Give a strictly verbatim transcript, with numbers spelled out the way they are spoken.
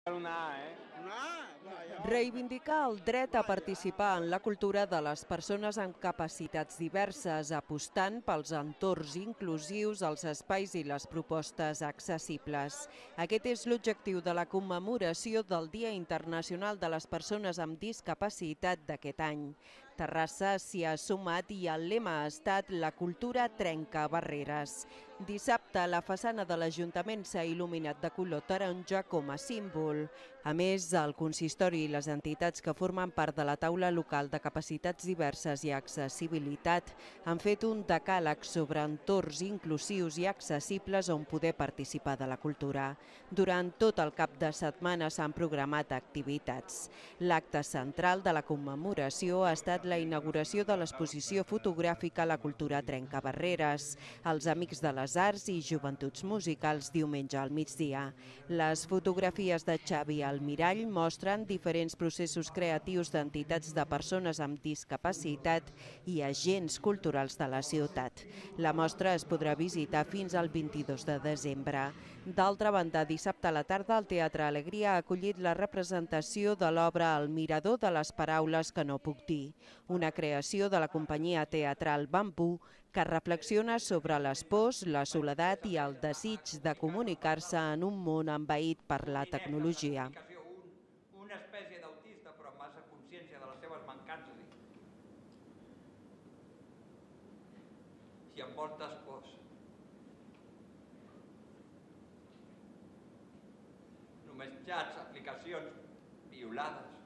Reivindicar el dret a participar en la cultura de les persones amb capacitats diverses, apostant pels entorns inclusius, els espais i les propostes accessibles. Aquest és l'objectiu de la commemoració del Dia Internacional de les Persones amb Discapacitat d'aquest any. Terrassa s'hi ha sumat i el lema ha estat «La cultura trenca barreres». Dissabte, la façana de l'Ajuntament s'ha il·luminat de color taronja com a símbol. A més, el consistori i les entitats que formen part de la taula local de capacitats diverses i accessibilitat han fet un decàleg sobre entorns inclusius i accessibles on poder participar de la cultura. Durant tot el cap de setmana s'han programat activitats. L'acte central de la commemoració ha estat la inauguració de l'exposició fotogràfica La cultura trenca barreres, els Amics de les Arts i Joventuts Musicals diumenge al migdia. Les fotografies de Xavi Almirall mostren diferents processos creatius d'entitats de persones amb discapacitat i agents culturals de la ciutat. La mostra es podrà visitar fins al vint-i-dos de desembre. D'altra banda, dissabte a la tarda el Teatre Alegria ha acollit la representació de l'obra El mirador de les paraules que no puc dir, una creació de la companyia teatral Bambú que reflexiona sobre les pors, la soledat i el desig de comunicar-se en un món envaït per la tecnologia. Una espècie d'autista però amb massa consciència de les seves mancances i amb moltes pors. Només xats, aplicacions violades.